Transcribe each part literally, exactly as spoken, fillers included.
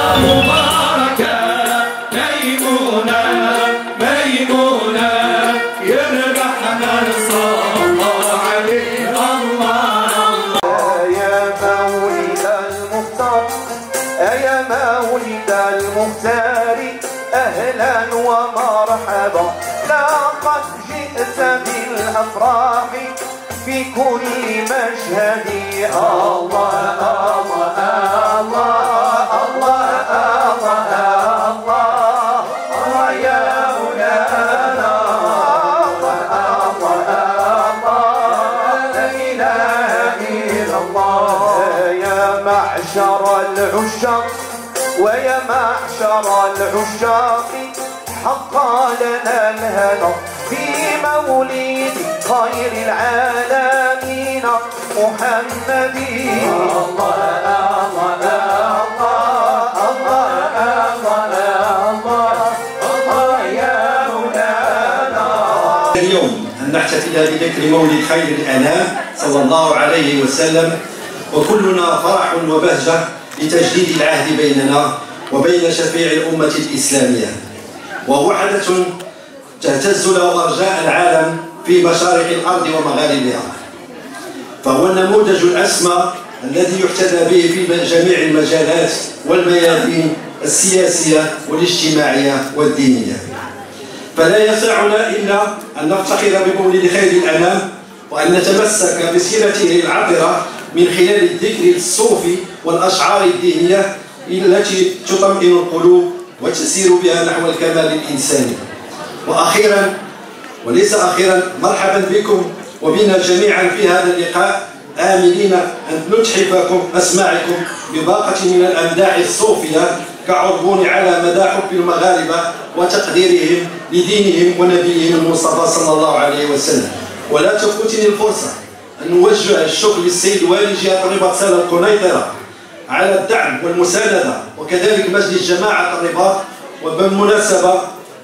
مباركة ميمونة ميمونة يربحنا صلى عليه الله. يا مولد المختار يا مولد المختار أهلا ومرحبا لقد جئت بالأفراح في كل مشهد. الله الله الله الله الله الله يا مولانا الله الله الله لا إله إلا الله. يا معشر العشاق ويا معشر العشاق حقا لنا الهنا في مولد خير العالمين محمد. الله الله الله الله الله الله يا مولانا. اليوم أن نحتفل بذكر مولد خير الأنام صلى الله عليه وسلم، وكلنا فرح وبهجة لتجديد العهد بيننا وبين شفيع الأمة الإسلامية، وهو حدث تهتز له أرجاء العالم في مشارق الأرض ومغاربها، فهو النموذج الأسمى الذي يحتذى به في جميع المجالات والميادين السياسية والاجتماعية والدينية. فلا يسعنا إلا أن نفتخر بمولد خير الأنام وأن نتمسك بسيرته العطرة من خلال الذكر الصوفي والأشعار الدينية التي تطمئن القلوب وتسير بها نحو الكمال الإنساني. وأخيرا وليس أخيرا، مرحبا بكم وبنا جميعا في هذا اللقاء، آملين أن نتحفكم أسماعكم بباقة من الأمداح الصوفية كعربون على مدى حب المغاربة وتقديرهم لدينهم ونبيهم المصطفى صلى الله عليه وسلم. ولا تفوتني الفرصة أن نوجه الشكر للسيد والي جهة الرباط سالم القنيطرة على الدعم والمساندة، وكذلك مجلس جماعة الرباط، وبالمناسبة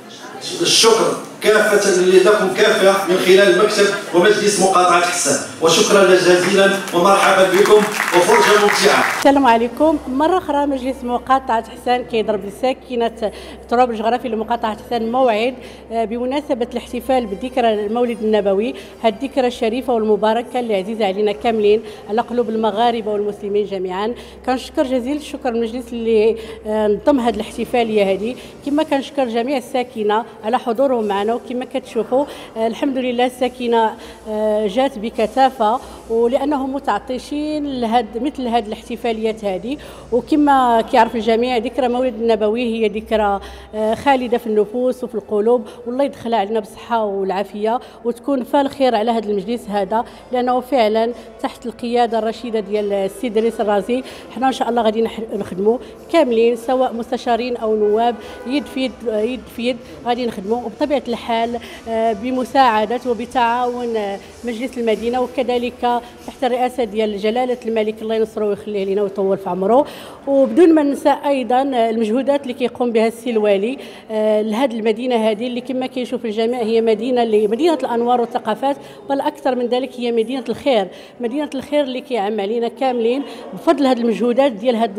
الشكر كافة لكم كافة من خلال المكتب ومجلس مقاطعة حسان، وشكرا جزيلا ومرحبا بكم وفرجة ممتعة. السلام عليكم مرة أخرى. مجلس مقاطعة حسان كيضرب لساكنة التراب الجغرافي لمقاطعة حسان موعد بمناسبة الاحتفال بالذكرى المولد النبوي، هذه الذكرى الشريفة والمباركة اللي عزيزة علينا كاملين على قلوب المغاربة والمسلمين جميعا. كنشكر جزيل الشكر المجلس اللي نظم هذه الاحتفالية هذه، كما كنشكر جميع الساكنة على حضورهم معنا. وكما كتشوفوا الحمد لله الساكنة جات بكثافة، ولأنهم متعطشين لهاد مثل هذه الاحتفاليات هذه. وكما كيعرف الجميع ذكرى مولد النبوي هي ذكرى خالدة في النفوس وفي القلوب، والله يدخلها علينا بالصحة والعافية وتكون فال خير على هذا المجلس هذا، لأنه فعلا تحت القيادة الرشيدة ديال السيد رئيس الرازي حنا إن شاء الله غادي نخدموا كاملين، سواء مستشارين أو نواب، يد في يد يد في يد غادي نخدموا، وبطبيعة الحال بمساعدة وبتعاون مجلس المدينة، وكذلك تحت الرئاسة ديال جلالة الملك الله ينصره ويخليه لنا ويطول في عمره. وبدون ما ننسى أيضا المجهودات اللي كيقوم بها السي الوالي لهذه المدينة هذه، اللي كما كيشوف الجميع هي مدينة اللي مدينة الأنوار والثقافات، بل أكثر من ذلك هي مدينة الخير، مدينة الخير اللي كيعم علينا كاملين بفضل هذه المجهودات ديال هاد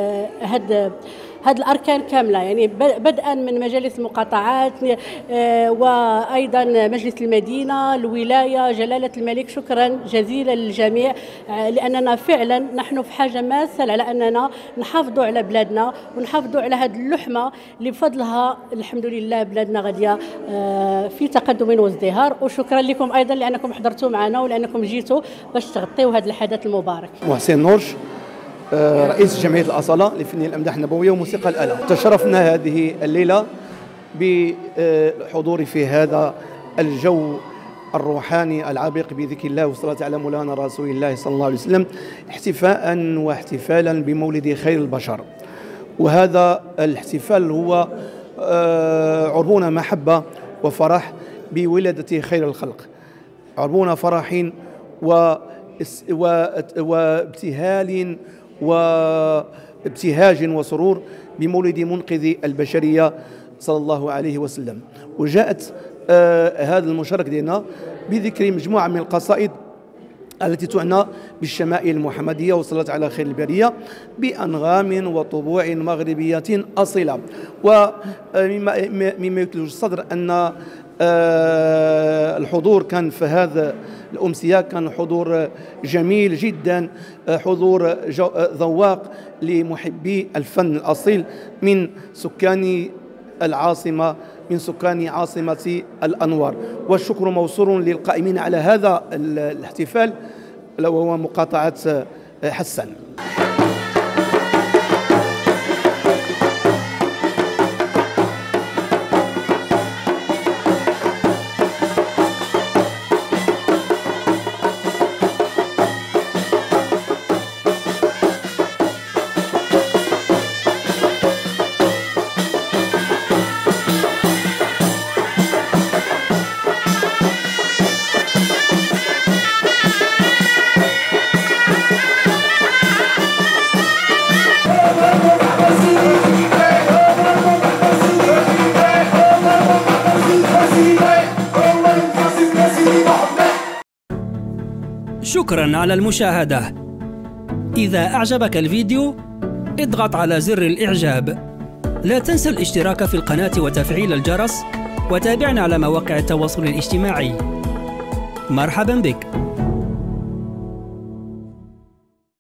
هاد هذه الأركان كاملة، يعني بدءا من مجالس المقاطعات وأيضا مجلس المدينة، الولاية، جلالة الملك. شكرا جزيلا للجميع، لأننا فعلا نحن في حاجة ماسة على أننا نحافظوا على بلادنا ونحافظوا على هذه اللحمة اللي بفضلها الحمد لله بلادنا غادية في تقدم وازدهار. وشكرا لكم أيضا لأنكم حضرتوا معنا ولأنكم جيتوا باش تغطيوا هذا الحدث المبارك. محسن نورش رئيس جمعية الأصالة لفني الأمداح النبوية وموسيقى الآلة، تشرفنا هذه الليلة بحضوري في هذا الجو الروحاني العبيق بذكر الله والصلاة على مولانا رسول الله صلى الله عليه وسلم، احتفاء واحتفالا بمولد خير البشر. وهذا الاحتفال هو عربون محبة وفرح بولادة خير الخلق، عربون فرح وابتهال وابتهاج وسرور بمولد منقذ البشرية صلى الله عليه وسلم. وجاءت آه هذا المشارك ديالنا بذكر مجموعة من القصائد التي تعنى بالشمائل المحمدية والصلاة على خير البرية بأنغام وطبوع مغربية أصيلة. ومما يثلج الصدر أن الحضور كان في هذا الأمسية كان حضور جميل جدا، حضور ذواق لمحبي الفن الأصيل من سكان العاصمة من سكان عاصمة الأنوار. والشكر موصول للقائمين على هذا الاحتفال وهو مقاطعة حسان. شكرا على المشاهدة. إذا أعجبك الفيديو اضغط على زر الإعجاب. لا تنسى الاشتراك في القناة وتفعيل الجرس، وتابعنا على مواقع التواصل الاجتماعي. مرحبا بك.